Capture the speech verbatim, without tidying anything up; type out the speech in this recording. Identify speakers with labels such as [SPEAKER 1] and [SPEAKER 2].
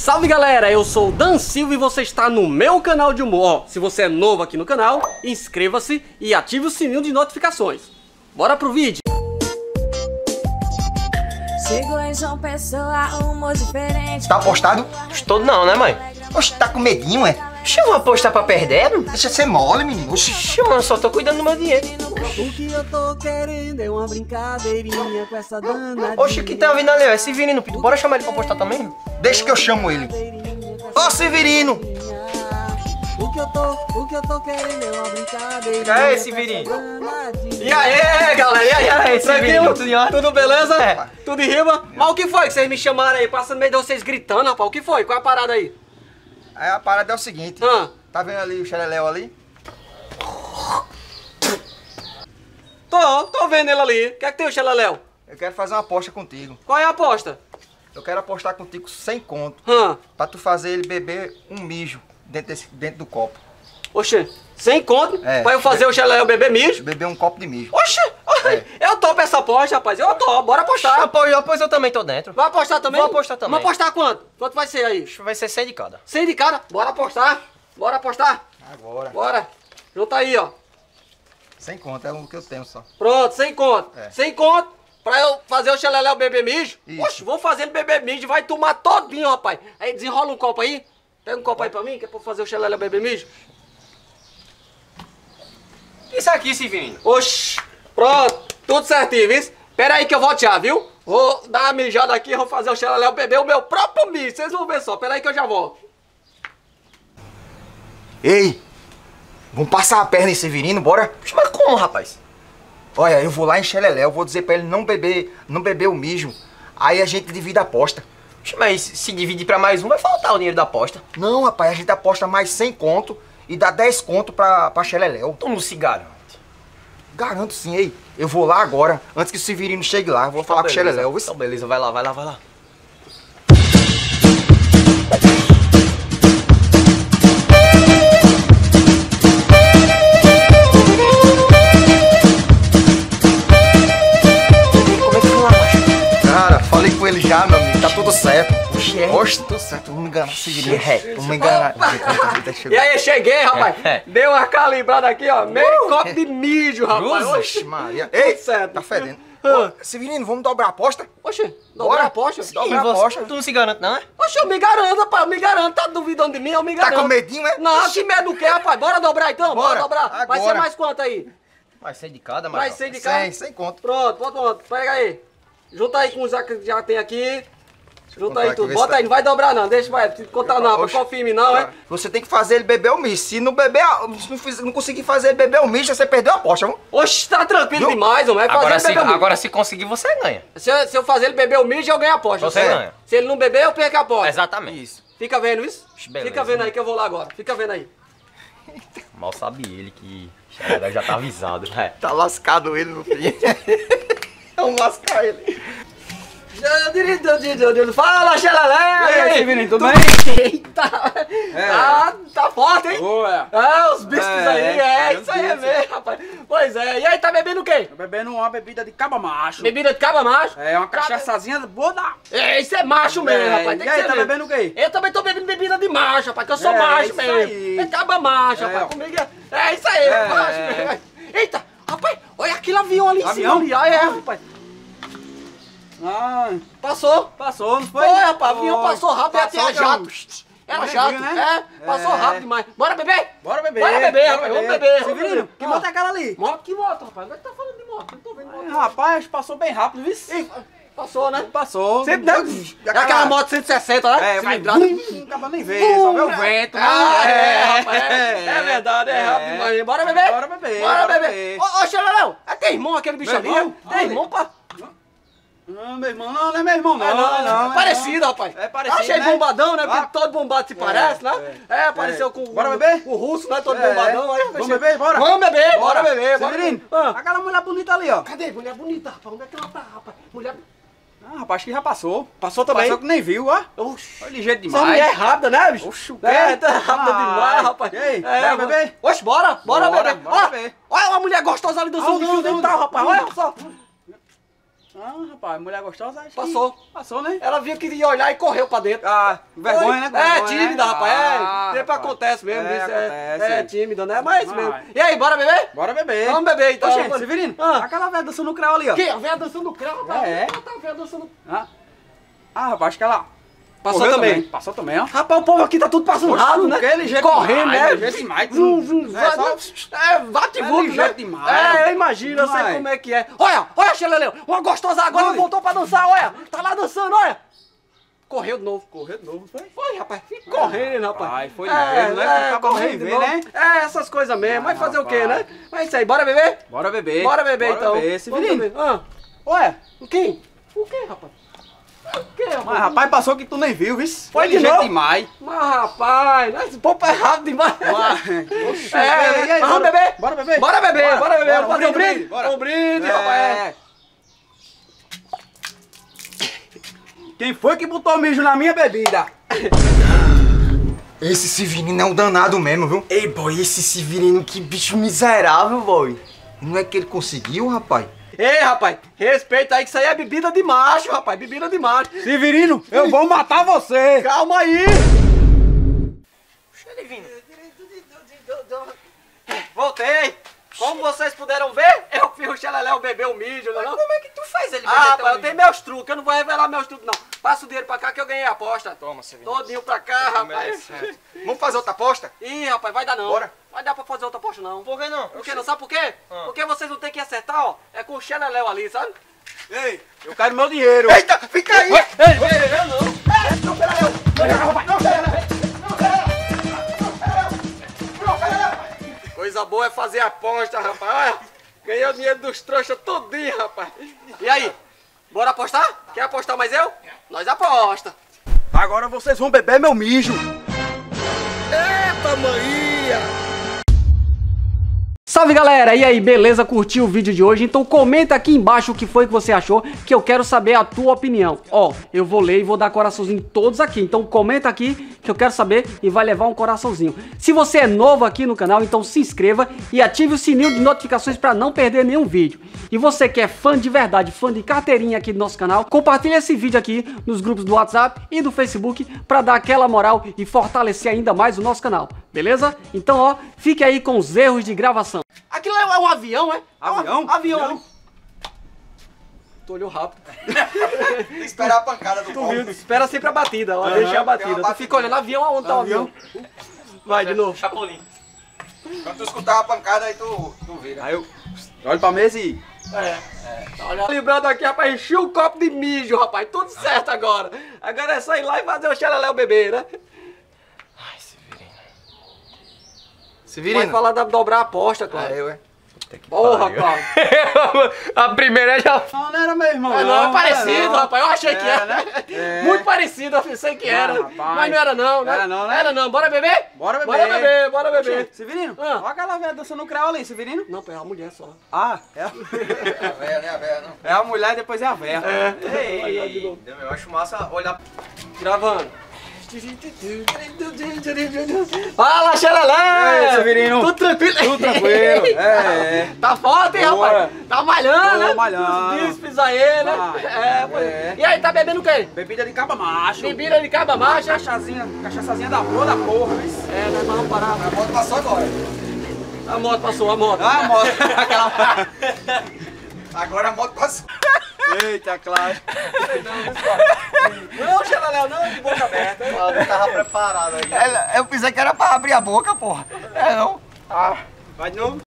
[SPEAKER 1] Salve galera, eu sou o Dan Silva e você está no meu canal de humor. Ó, se você é novo aqui no canal, inscreva-se e ative o sininho de notificações. Bora pro vídeo.
[SPEAKER 2] Chegou em João Pessoa, um humor diferente.
[SPEAKER 3] Tá apostado?
[SPEAKER 4] Todo não, né, mãe?
[SPEAKER 3] Oxe, tá com medinho, é?
[SPEAKER 4] Oxi, eu vou apostar pra perder?
[SPEAKER 3] Deixa ser mole, menino. Oxi.
[SPEAKER 4] Oxi, mano, eu só tô cuidando do meu dinheiro.
[SPEAKER 1] O que eu tô querendo é uma brincadeirinha com essa danadinha.
[SPEAKER 4] Oxi, o que tá vindo ali? É Severino, Pito. Bora chamar ele pra apostar também?
[SPEAKER 3] Deixa que eu chamo ele. Ô, Severino!
[SPEAKER 1] O que eu tô, o que eu tô querendo é uma brincadeirinha.
[SPEAKER 4] E aí, Severino?
[SPEAKER 1] E aí, galera? E aí,
[SPEAKER 4] E aí,
[SPEAKER 1] tranquilo?
[SPEAKER 4] Severino? Tudo em ordem?
[SPEAKER 1] Tudo beleza?
[SPEAKER 4] É.
[SPEAKER 1] Tudo em rima? Mas o que foi que vocês me chamaram aí? Passa no meio de vocês gritando, rapaz. O que foi? Qual é a parada aí?
[SPEAKER 3] Aí a parada é o seguinte.
[SPEAKER 1] Ah.
[SPEAKER 3] Tá vendo ali o xeleléu ali?
[SPEAKER 1] Tô, tô vendo ele ali. O que é que tem o xeleléu?
[SPEAKER 3] Eu quero fazer uma aposta contigo.
[SPEAKER 1] Qual é a aposta?
[SPEAKER 3] Eu quero apostar contigo sem conto.
[SPEAKER 1] Hã?
[SPEAKER 3] Pra tu fazer ele beber um mijo dentro, desse, dentro do copo.
[SPEAKER 1] Oxê, sem conto?
[SPEAKER 3] É.
[SPEAKER 1] Pra eu fazer o xeleléu beber mijo?
[SPEAKER 3] Beber um copo de mijo.
[SPEAKER 1] Oxê,
[SPEAKER 3] É.
[SPEAKER 1] eu topo essa aposta, rapaz. Eu topo, bora apostar.
[SPEAKER 4] Pois, pois eu também tô dentro.
[SPEAKER 1] Vai apostar também?
[SPEAKER 4] Vou apostar também.
[SPEAKER 1] Vamos apostar quanto? Quanto vai ser aí?
[SPEAKER 4] Vai ser cem de cada.
[SPEAKER 1] cem de cara? Bora apostar. Bora apostar.
[SPEAKER 3] Agora.
[SPEAKER 1] Bora. Junta aí, ó.
[SPEAKER 3] Sem conto, é o que eu tenho só.
[SPEAKER 1] Pronto, sem conto.
[SPEAKER 3] É.
[SPEAKER 1] Sem conto. Pra eu fazer o xeleléu beber mijo?
[SPEAKER 3] Isso.
[SPEAKER 1] Oxe, vou fazer ele beber mijo. Vai tomar todinho, rapaz. Aí desenrola um copo aí. Pega um copo aí pra mim, que é pra eu fazer o xeleléu beber mijo.
[SPEAKER 4] Isso aqui, Severino.
[SPEAKER 1] Oxi, pronto, tudo certinho, viu? Pera aí que eu volto já, viu? Vou dar uma mijada aqui, vou fazer o xeleléu beber o meu próprio mijo. Vocês vão ver só, pera aí que eu já volto.
[SPEAKER 3] Ei! Vamos passar a perna em Severino, bora?
[SPEAKER 4] Oxi, mas como, rapaz?
[SPEAKER 3] Olha, eu vou lá em xeleléu, vou dizer pra ele não beber, não beber o mijo. Aí a gente divide a aposta.
[SPEAKER 4] Oxi, mas se dividir pra mais um, vai faltar o dinheiro da aposta.
[SPEAKER 3] Não, rapaz, a gente aposta mais cem conto e dá dez conto pra, pra xeleléu.
[SPEAKER 4] Toma um cigarro.
[SPEAKER 3] Garanto sim, ei. Eu vou lá agora, antes que o Severino chegue lá. Eu vou falar com o xeleléu.
[SPEAKER 4] Então beleza, vai lá, vai lá, vai lá. Como é que foi lá, macho?
[SPEAKER 3] Cara, falei com ele já, meu amigo. Tá tudo certo.
[SPEAKER 4] Oxi, é?
[SPEAKER 3] Oxe, tudo certo. Vamos enganar o Severino.
[SPEAKER 4] Oxi, é.
[SPEAKER 3] Vamos enganar.
[SPEAKER 1] E aí, cheguei, rapaz.
[SPEAKER 4] É.
[SPEAKER 1] Deu uma calibrada aqui, ó. Meio copo de mijo, rapaz.
[SPEAKER 4] Cruz?
[SPEAKER 1] Oxi,
[SPEAKER 3] Maria.
[SPEAKER 1] Tudo
[SPEAKER 3] Ei,
[SPEAKER 1] certo.
[SPEAKER 3] tá fedendo.
[SPEAKER 1] Ah.
[SPEAKER 3] Ô, Severino, vamos dobrar a aposta?
[SPEAKER 1] Oxi, dobra
[SPEAKER 3] Bora.
[SPEAKER 1] a aposta?
[SPEAKER 3] Dobra a
[SPEAKER 4] você-
[SPEAKER 3] aposta.
[SPEAKER 4] Tu não se garante, não é?
[SPEAKER 1] Oxi, eu me garanto, rapaz. Eu me garanto. Tá duvidando de mim? Eu me
[SPEAKER 3] Tá
[SPEAKER 1] garanto.
[SPEAKER 3] com medinho, é?
[SPEAKER 1] Não, que medo do que, rapaz? Bora dobrar então? Bora,
[SPEAKER 3] Bora.
[SPEAKER 1] dobrar. Vai ser
[SPEAKER 3] Agora.
[SPEAKER 1] mais quanto aí?
[SPEAKER 4] Vai ser de cada,
[SPEAKER 1] Vai
[SPEAKER 4] mas.
[SPEAKER 1] ser de cara?
[SPEAKER 3] Sem, sem conto.
[SPEAKER 1] Pronto, pronto, pronto. Pega aí. Junta aí com os que já tem aqui. Junta
[SPEAKER 3] contar
[SPEAKER 1] aí
[SPEAKER 3] aqui,
[SPEAKER 1] tudo.
[SPEAKER 3] ver se
[SPEAKER 1] Bota
[SPEAKER 3] tá-
[SPEAKER 1] aí, não vai dobrar não. Deixa, vai. Não precisa contar não.
[SPEAKER 3] Oxe.
[SPEAKER 1] Não confirme não, é?
[SPEAKER 3] Você tem que fazer ele beber o mijo. Se não beber, se não, fiz- não conseguir fazer ele beber o mijo, você perdeu a aposta, vamos?
[SPEAKER 1] Oxe, tá tranquilo
[SPEAKER 3] Viu?
[SPEAKER 1] demais, homem. Vai fazer
[SPEAKER 4] Agora
[SPEAKER 1] ele
[SPEAKER 4] se,
[SPEAKER 1] beber o mijo.
[SPEAKER 4] agora se conseguir, você ganha.
[SPEAKER 1] Se eu, se eu fazer ele beber o mijo, eu ganho a aposta.
[SPEAKER 4] Você
[SPEAKER 1] certo?
[SPEAKER 4] ganha.
[SPEAKER 1] Se ele não beber, eu perco a aposta.
[SPEAKER 4] Exatamente.
[SPEAKER 3] Isso.
[SPEAKER 1] Fica vendo isso?
[SPEAKER 4] Beleza.
[SPEAKER 1] Fica vendo aí que eu vou lá agora. Fica vendo aí.
[SPEAKER 4] Mal sabe ele que Xaradá já tá avisado. É.
[SPEAKER 3] Tá lascado ele, meu filho. Vamos lascar ele.
[SPEAKER 1] Fala, xelalé!
[SPEAKER 5] E aí, Severino, tudo bem?
[SPEAKER 1] Eita! Ah, tá forte, hein?
[SPEAKER 5] Boa.
[SPEAKER 1] Ah, os bichos
[SPEAKER 5] É,
[SPEAKER 1] aí, é,
[SPEAKER 5] meu
[SPEAKER 1] isso aí é
[SPEAKER 5] Deus.
[SPEAKER 1] mesmo, rapaz. Pois é, e aí, tá bebendo o quê?
[SPEAKER 5] Tô bebendo uma bebida de caba macho.
[SPEAKER 1] Bebida de caba macho?
[SPEAKER 5] É, uma
[SPEAKER 1] Caba-
[SPEAKER 5] cachaçazinha boa da...
[SPEAKER 1] É, isso é macho mesmo,
[SPEAKER 5] É,
[SPEAKER 1] rapaz. Tem
[SPEAKER 5] e
[SPEAKER 1] que
[SPEAKER 5] aí,
[SPEAKER 1] ser
[SPEAKER 5] tá
[SPEAKER 1] mesmo.
[SPEAKER 5] bebendo o quê?
[SPEAKER 1] Eu também tô bebendo bebida de macho, rapaz, que eu sou
[SPEAKER 5] É,
[SPEAKER 1] macho
[SPEAKER 5] isso
[SPEAKER 1] mesmo.
[SPEAKER 5] aí.
[SPEAKER 1] É caba macho,
[SPEAKER 5] É,
[SPEAKER 1] rapaz.
[SPEAKER 5] ó.
[SPEAKER 1] Comigo é... É isso aí,
[SPEAKER 5] É,
[SPEAKER 1] macho
[SPEAKER 5] é.
[SPEAKER 1] mesmo. Eita, rapaz, olha aquele avião ali em cima
[SPEAKER 5] Avião?
[SPEAKER 1] ali. Ah, é, rapaz.
[SPEAKER 5] Ah,
[SPEAKER 1] Passou.
[SPEAKER 5] passou, não foi?
[SPEAKER 1] Foi, rapaz, o avião
[SPEAKER 5] Foi.
[SPEAKER 1] passou rápido e até a
[SPEAKER 5] Passou,
[SPEAKER 1] jato.
[SPEAKER 5] então.
[SPEAKER 1] Era
[SPEAKER 5] Você
[SPEAKER 1] jato,
[SPEAKER 5] viu, né?
[SPEAKER 1] é, passou
[SPEAKER 5] É.
[SPEAKER 1] rápido demais. Bora beber?
[SPEAKER 5] Bora beber.
[SPEAKER 1] Bora beber,
[SPEAKER 5] bora
[SPEAKER 1] rapaz, vamos beber. vamos
[SPEAKER 5] Severino,
[SPEAKER 1] beber.
[SPEAKER 5] que
[SPEAKER 1] Ah.
[SPEAKER 5] moto é aquela ali?
[SPEAKER 1] Moto, que moto, rapaz? Agora tá falando de moto, não tô vendo moto.
[SPEAKER 5] Ai, rapaz, passou bem rápido, viu?
[SPEAKER 1] Ih, passou, né?
[SPEAKER 5] Passou.
[SPEAKER 1] Sempre, né? É aquela moto cento e sessenta, né?
[SPEAKER 5] É, vai...
[SPEAKER 1] Cilindrada.
[SPEAKER 5] Não acaba nem ver, só vê o vento. né?
[SPEAKER 1] Ah, é, rapaz, é, é verdade, é,
[SPEAKER 5] É.
[SPEAKER 1] rápido demais. Bora beber?
[SPEAKER 5] Bora beber,
[SPEAKER 1] Bora
[SPEAKER 5] bora
[SPEAKER 1] beber.
[SPEAKER 5] beber.
[SPEAKER 1] Ô, ô, Xelalão, é teu irmão aquele bicho
[SPEAKER 5] Meu
[SPEAKER 1] ali?
[SPEAKER 5] irmão?
[SPEAKER 1] é? Teu
[SPEAKER 5] Olha.
[SPEAKER 1] irmão, pá?
[SPEAKER 5] Não, meu irmão, não, não é meu irmão, não.
[SPEAKER 1] É, não,
[SPEAKER 5] é não,
[SPEAKER 1] é parecido, rapaz.
[SPEAKER 5] É parecido,
[SPEAKER 1] Achei
[SPEAKER 5] né?
[SPEAKER 1] bombadão, né? Porque
[SPEAKER 5] Ah.
[SPEAKER 1] todo bombado se parece, né?
[SPEAKER 5] é.
[SPEAKER 1] É, apareceu com
[SPEAKER 5] Bora
[SPEAKER 1] o,
[SPEAKER 5] beber?
[SPEAKER 1] o russo, né? Todo
[SPEAKER 5] É.
[SPEAKER 1] bombadão. Aí,
[SPEAKER 5] Vamos beber, bora?
[SPEAKER 1] Vamos beber, bora, beber. Bora
[SPEAKER 5] Severino,
[SPEAKER 1] beber. Ah.
[SPEAKER 5] aquela mulher bonita ali, ó.
[SPEAKER 1] Cadê? Mulher bonita, rapaz. Onde é que ela tá, rapaz? Mulher...
[SPEAKER 5] Ah, rapaz, que já passou.
[SPEAKER 1] Passou também?
[SPEAKER 5] Passou que nem viu, ó.
[SPEAKER 1] Oxi.
[SPEAKER 5] Foi ligeiro
[SPEAKER 1] Essa
[SPEAKER 5] demais.
[SPEAKER 1] mulher é rápida, né, bicho?
[SPEAKER 5] Oxi, o quê?
[SPEAKER 1] É, tá rápida
[SPEAKER 5] Ai.
[SPEAKER 1] demais, rapaz.
[SPEAKER 5] E aí,
[SPEAKER 1] é,
[SPEAKER 5] bora
[SPEAKER 1] vamos-
[SPEAKER 5] beber?
[SPEAKER 1] Oxe, bora, bora,
[SPEAKER 5] Bora,
[SPEAKER 1] beber.
[SPEAKER 5] bora
[SPEAKER 1] Olha,
[SPEAKER 5] beber.
[SPEAKER 1] olha uma mulher gostosa ali do
[SPEAKER 5] Ah,
[SPEAKER 1] sul do
[SPEAKER 5] não,
[SPEAKER 1] fio
[SPEAKER 5] não,
[SPEAKER 1] dental,
[SPEAKER 5] não.
[SPEAKER 1] rapaz. Olha só.
[SPEAKER 5] Ah, rapaz, mulher gostosa, acho
[SPEAKER 1] Passou.
[SPEAKER 5] que passou, né?
[SPEAKER 1] Ela viu que ia olhar e correu pra dentro.
[SPEAKER 5] Ah, vergonha,
[SPEAKER 1] Foi.
[SPEAKER 5] né?
[SPEAKER 1] É,
[SPEAKER 5] Vergonha,
[SPEAKER 1] tímida,
[SPEAKER 5] né?
[SPEAKER 1] rapaz.
[SPEAKER 5] Ah,
[SPEAKER 1] É, sempre
[SPEAKER 5] rapaz.
[SPEAKER 1] acontece mesmo.
[SPEAKER 5] É,
[SPEAKER 1] isso
[SPEAKER 5] acontece.
[SPEAKER 1] É, é tímida, né? Mas
[SPEAKER 5] Vai.
[SPEAKER 1] mesmo. E aí, bora beber?
[SPEAKER 5] Bora beber.
[SPEAKER 1] Vamos beber então.
[SPEAKER 5] Ô, gente, Severino,
[SPEAKER 1] Ah.
[SPEAKER 5] aquela velha dançando no creu ali, ó.
[SPEAKER 1] Que? A velha dançando no creu, tá?
[SPEAKER 5] É.
[SPEAKER 1] Ah, tá a velha dançando.
[SPEAKER 5] Ah, ah, rapaz, acho que ela
[SPEAKER 1] Passou
[SPEAKER 5] correu
[SPEAKER 1] também.
[SPEAKER 5] Passou também, ó.
[SPEAKER 1] Rapaz, o povo aqui tá tudo passando
[SPEAKER 5] Poxa,
[SPEAKER 1] ralo, né?
[SPEAKER 5] que é ligeiro
[SPEAKER 1] Correndo,
[SPEAKER 5] demais,
[SPEAKER 1] né?
[SPEAKER 5] ligeiro demais.
[SPEAKER 1] Zum, zum,
[SPEAKER 5] É,
[SPEAKER 1] vai,
[SPEAKER 5] só-
[SPEAKER 1] É, bate
[SPEAKER 5] É
[SPEAKER 1] vulto,
[SPEAKER 5] ligeiro
[SPEAKER 1] né?
[SPEAKER 5] demais.
[SPEAKER 1] É, eu imagino, eu sei
[SPEAKER 5] Demais.
[SPEAKER 1] como é que é. Olha, olha, Xeleleu, uma gostosa agora
[SPEAKER 5] Oi.
[SPEAKER 1] voltou pra dançar, olha. Tá lá dançando, olha. Correu de novo.
[SPEAKER 5] Correu de novo, foi?
[SPEAKER 1] Foi, rapaz, fica correndo, rapaz.
[SPEAKER 5] Rapaz, foi ligeiro, né? Que acaba
[SPEAKER 1] correndo
[SPEAKER 5] de
[SPEAKER 1] de
[SPEAKER 5] ver,
[SPEAKER 1] novo.
[SPEAKER 5] né?
[SPEAKER 1] É, essas coisas mesmo. Vai
[SPEAKER 5] Ah,
[SPEAKER 1] fazer o quê, né?
[SPEAKER 5] rapaz.
[SPEAKER 1] Mas é isso aí, bora beber?
[SPEAKER 5] Bora beber.
[SPEAKER 1] Bora beber, então.
[SPEAKER 5] Bora beber.
[SPEAKER 1] Vamos
[SPEAKER 5] Severino,
[SPEAKER 1] beber. Ah,
[SPEAKER 5] ué,
[SPEAKER 1] o quê? O quê, rapaz? O quê, rapaz?
[SPEAKER 5] mas rapaz, passou que tu nem viu, viu?
[SPEAKER 1] Foi de
[SPEAKER 5] ligeiro
[SPEAKER 1] novo?
[SPEAKER 5] demais.
[SPEAKER 1] Mas, rapaz, esse povo é rápido demais.
[SPEAKER 5] Oxi,
[SPEAKER 1] É,
[SPEAKER 5] e aí,
[SPEAKER 1] mas vamos
[SPEAKER 5] bora-
[SPEAKER 1] beber?
[SPEAKER 5] Bora beber?
[SPEAKER 1] Bora beber, bora, beber.
[SPEAKER 5] bora,
[SPEAKER 1] Vamos fazer um brinde?
[SPEAKER 5] brinde, bora.
[SPEAKER 1] Um brinde,
[SPEAKER 5] É.
[SPEAKER 1] rapaz.
[SPEAKER 5] Quem foi que botou mijo na minha bebida?
[SPEAKER 3] Esse Severino é um danado mesmo, viu?
[SPEAKER 4] Ei, boy, esse Severino, que bicho miserável, boy.
[SPEAKER 3] Não é que ele conseguiu, rapaz?
[SPEAKER 1] Ei, rapaz, respeita aí que isso aí é bebida de macho, rapaz, bebida de macho.
[SPEAKER 5] Severino, eu vou matar você!
[SPEAKER 1] Calma aí. Voltei. Como vocês puderam ver, eu fiz o Xeleléu beber o mijo, não é não?
[SPEAKER 4] Como é que tu faz ele
[SPEAKER 1] Ah, rapaz, eu tenho meus truques, eu não vou revelar meus truques, não. Passa o dinheiro pra cá que eu ganhei a aposta.
[SPEAKER 4] Toma, Severino.
[SPEAKER 1] Todinho pra cá, rapaz.
[SPEAKER 3] Vamos fazer outra aposta?
[SPEAKER 1] Ih, rapaz, vai dar não.
[SPEAKER 3] Bora.
[SPEAKER 1] Vai dar pra fazer outra aposta, não.
[SPEAKER 4] Por que não?
[SPEAKER 1] Por que não? Sabe por quê? Porque vocês não tem que acertar, ó. É com o Xeleléu ali, sabe?
[SPEAKER 5] Ei, eu quero meu dinheiro!
[SPEAKER 3] Eita, fica aí!
[SPEAKER 1] Ei, ei, eu não. É, não, pera eu. Coisa boa é fazer aposta, rapaz. Olha, ganhei o dinheiro dos trouxas todinho, rapaz. E aí, bora apostar? Quer apostar mais eu? Nós aposta.
[SPEAKER 5] Agora vocês vão beber meu mijo!
[SPEAKER 1] Eita, maninha! Salve galera, e aí, beleza? Curtiu o vídeo de hoje? Então comenta aqui embaixo o que foi que você achou, que eu quero saber a tua opinião. Ó, eu vou ler e vou dar coraçãozinho em todos aqui, então comenta aqui que eu quero saber e vai levar um coraçãozinho. Se você é novo aqui no canal, então se inscreva e ative o sininho de notificações para não perder nenhum vídeo. E você que é fã de verdade, fã de carteirinha aqui do nosso canal, compartilha esse vídeo aqui nos grupos do WhatsApp e do Facebook para dar aquela moral e fortalecer ainda mais o nosso canal, beleza? Então, ó, fique aí com os erros de gravação. Aquilo é um avião, é?
[SPEAKER 5] Avião?
[SPEAKER 1] Avião.
[SPEAKER 5] Avião.
[SPEAKER 1] Tu olhou rápido.
[SPEAKER 3] Tem que esperar a pancada do
[SPEAKER 1] Tu viu? Espera sempre a batida, ó, deixa a batida. Tu fica olhando avião, aonde tá o avião? Vai de novo.
[SPEAKER 4] Chapolin.
[SPEAKER 3] Quando tu escutar a pancada, aí tu, tu vira.
[SPEAKER 5] Aí eu olho pra mesa e...
[SPEAKER 1] É, é. Olha, lembrando aqui, rapaz, encher o copo de mijo, rapaz. Tudo certo agora. Agora é só ir lá e fazer o Xeleléu beber, né?
[SPEAKER 4] Ai, Severino.
[SPEAKER 1] Vai
[SPEAKER 3] Severino.
[SPEAKER 1] falar da dobrar a aposta,
[SPEAKER 3] Ah,
[SPEAKER 1] Cláudio.
[SPEAKER 3] eu, é.
[SPEAKER 1] Porra, Cláudio.
[SPEAKER 4] A primeira já...
[SPEAKER 5] Não, não era meu irmão,
[SPEAKER 1] É,
[SPEAKER 5] não.
[SPEAKER 1] não, é
[SPEAKER 5] não
[SPEAKER 1] parecido,
[SPEAKER 5] era, não.
[SPEAKER 1] rapaz. Eu achei que
[SPEAKER 5] É,
[SPEAKER 1] era.
[SPEAKER 5] né? É.
[SPEAKER 1] Muito parecido, eu pensei que era.
[SPEAKER 5] Não, rapaz.
[SPEAKER 1] Mas não era não, né?
[SPEAKER 5] Era não, né?
[SPEAKER 1] Era não. Bora beber?
[SPEAKER 5] Bora beber!
[SPEAKER 1] Bora beber, bora beber.
[SPEAKER 5] Oxê, Severino,
[SPEAKER 1] Ah.
[SPEAKER 5] olha aquela velha dançando no creu ali, Severino.
[SPEAKER 1] Não, pô, é uma mulher só.
[SPEAKER 5] Ah, é a...
[SPEAKER 3] A véia, né? A véia, não.
[SPEAKER 5] é a mulher e depois é a velha.
[SPEAKER 4] Ei, eu acho massa olhar...
[SPEAKER 1] Gravando. Fala, Xelelé!
[SPEAKER 5] Ei, Severino.
[SPEAKER 1] Tudo tranquilo?
[SPEAKER 5] Tudo tranquilo, é.
[SPEAKER 1] Tá forte, hein,
[SPEAKER 5] Boa.
[SPEAKER 1] rapaz? Tá malhando,
[SPEAKER 5] Tô
[SPEAKER 1] né?
[SPEAKER 5] malhando.
[SPEAKER 1] Os bíceps aí, né?
[SPEAKER 5] Vai.
[SPEAKER 1] É, pois.
[SPEAKER 5] É.
[SPEAKER 1] E aí, tá bebendo o quê?
[SPEAKER 5] Bebida de caba macho.
[SPEAKER 1] Bebida de caba macha?
[SPEAKER 5] Cachaçazinha, cachaçazinha da porra da porra, viu?
[SPEAKER 1] É, nós vamos parar.
[SPEAKER 3] A moto passou agora.
[SPEAKER 1] A moto passou, a moto.
[SPEAKER 5] Ah, moto. Aquela...
[SPEAKER 3] Agora a moto passou.
[SPEAKER 5] Eita, claro.
[SPEAKER 1] Não, Xelelé, não, de boca aberta.
[SPEAKER 4] Eu não tava preparado aqui.
[SPEAKER 3] Eu pensei que era pra abrir a boca, porra. É não.
[SPEAKER 5] Vai de novo.